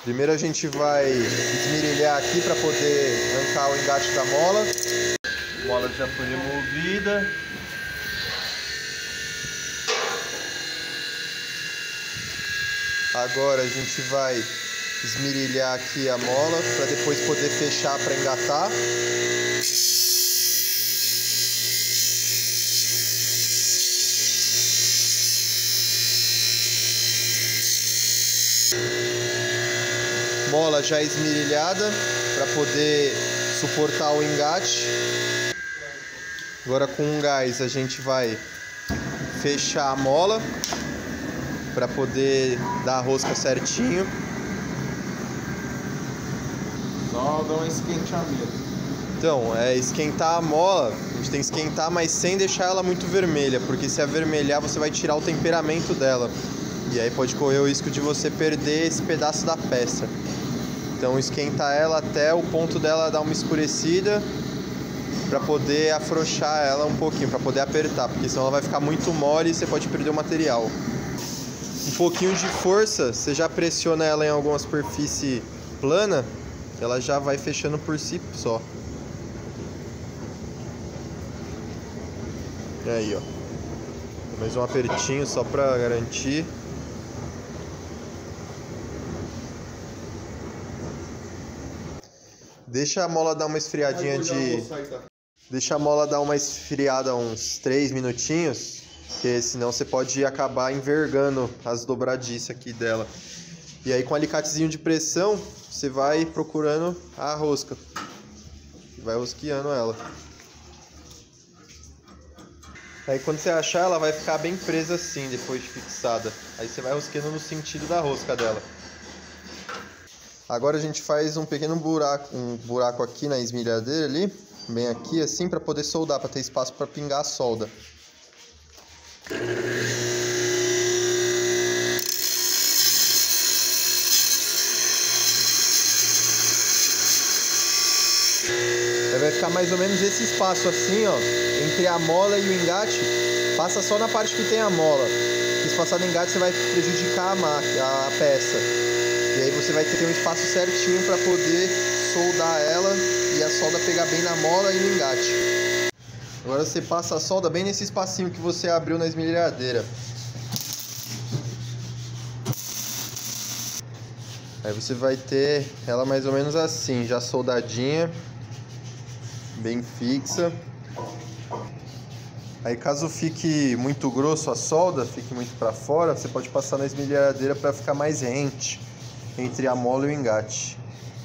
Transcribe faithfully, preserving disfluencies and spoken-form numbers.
Primeiro a gente vai esmerilhar aqui para poder arrancar o engate da mola. A mola já foi removida. Agora a gente vai esmerilhar aqui a mola para depois poder fechar para engatar. Mola já esmerilhada para poder suportar o engate. Agora com um gás a gente vai fechar a mola para poder dar a rosca certinho. Só dá um esquentamento. Então, é esquentar a mola, a gente tem que esquentar, mas sem deixar ela muito vermelha, porque se avermelhar você vai tirar o temperamento dela. E aí pode correr o risco de você perder esse pedaço da peça. Então esquenta ela até o ponto dela dar uma escurecida, para poder afrouxar ela um pouquinho, para poder apertar, porque senão ela vai ficar muito mole e você pode perder o material. Um pouquinho de força, você já pressiona ela em alguma superfície plana, ela já vai fechando por si só. E aí, ó. Mais um apertinho só para garantir. Deixa a mola dar uma esfriadinha de... Deixa a mola dar uma esfriada uns três minutinhos, porque senão você pode acabar envergando as dobradiças aqui dela. E aí com um alicatezinho de pressão, você vai procurando a rosca. Vai rosqueando ela. Aí quando você achar, ela vai ficar bem presa assim, depois de fixada. Aí você vai rosqueando no sentido da rosca dela. Agora a gente faz um pequeno buraco, um buraco aqui na esmerilhadeira ali, bem aqui assim, para poder soldar, para ter espaço para pingar a solda. Aí vai ficar mais ou menos esse espaço assim, ó, entre a mola e o engate. Passa só na parte que tem a mola. Se passar no engate você vai prejudicar a máquina, a peça. E aí você vai ter um espaço certinho para poder soldar ela e a solda pegar bem na mola e no engate. Agora você passa a solda bem nesse espacinho que você abriu na esmerilhadeira. Aí você vai ter ela mais ou menos assim, já soldadinha, bem fixa. Aí caso fique muito grosso a solda, fique muito para fora, você pode passar na esmerilhadeira para ficar mais rente entre a mola e o engate.